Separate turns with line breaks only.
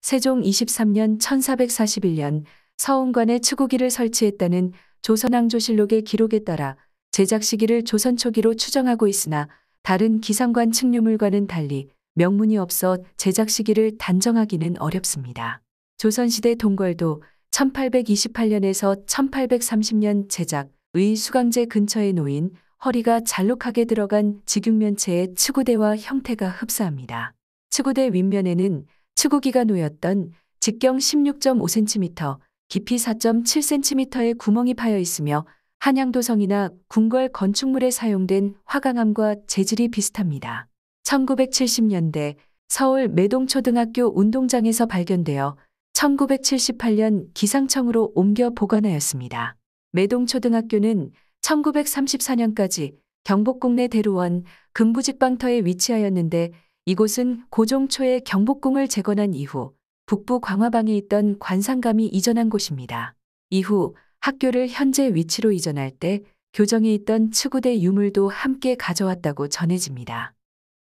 세종 23년 1441년 서운관에 치구기를 설치했다는 조선왕조실록의 기록에 따라 제작 시기를 조선 초기로 추정하고 있으나 다른 기상관 측류물과는 달리 명문이 없어 제작 시기를 단정하기는 어렵습니다. 조선시대 동궐도 1828년에서 1830년 제작의 수강제 근처에 놓인 허리가 잘록하게 들어간 직육면체의 치구대와 형태가 흡사합니다. 치구대 윗면에는 치구기가 놓였던 직경 16.5cm, 깊이 4.7cm의 구멍이 파여 있으며 한양도성이나 궁궐 건축물에 사용된 화강암과 재질이 비슷합니다. 1970년대 서울 매동초등학교 운동장에서 발견되어 1978년 기상청으로 옮겨 보관하였습니다. 매동초등학교는 1934년까지 경복궁 내 대로원 금부직방터에 위치하였는데 이곳은 고종 초에 경복궁을 재건한 이후 북부 광화방에 있던 관상감이 이전한 곳입니다. 이후 학교를 현재 위치로 이전할 때 교정에 있던 치구대 유물도 함께 가져왔다고 전해집니다.